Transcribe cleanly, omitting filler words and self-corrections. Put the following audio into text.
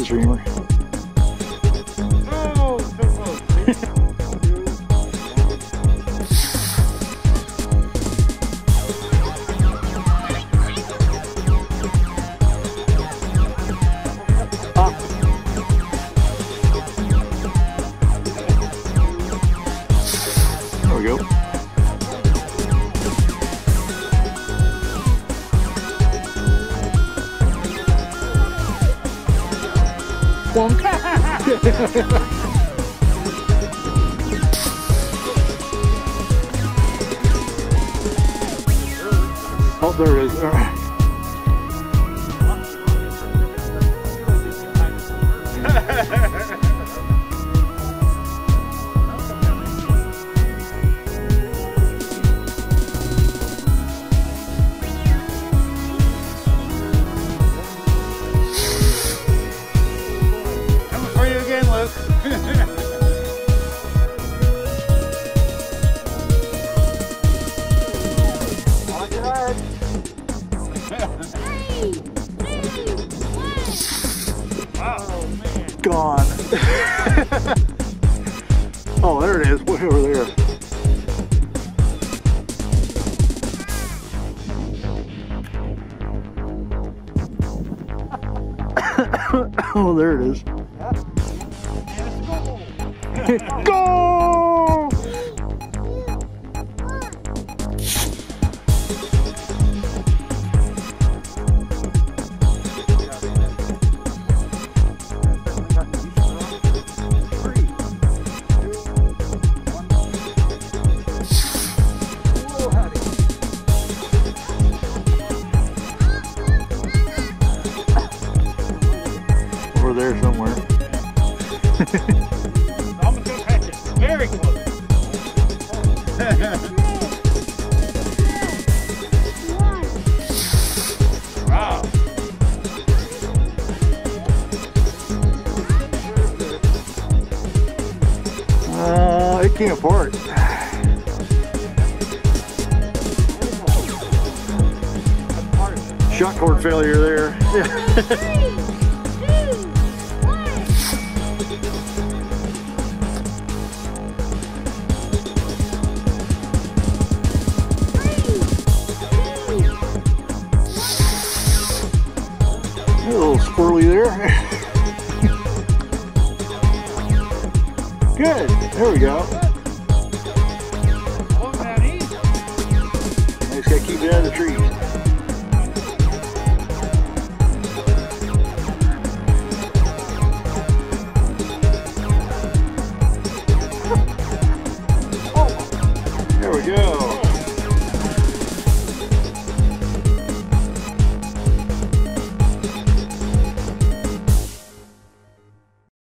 streamer. Oh, so close. There we go. Oh, there it is. All right. Coming for you again, Luke. Gone. Oh, there it is, way over there. Oh, there it is. Go! Over there somewhere. Almost gonna catch it. Very close. Wow. It can't part. Shot cord failure there. A little squirrely there. Good. There we go. Wasn't that easy? I just gotta keep it out of the trees. There we go.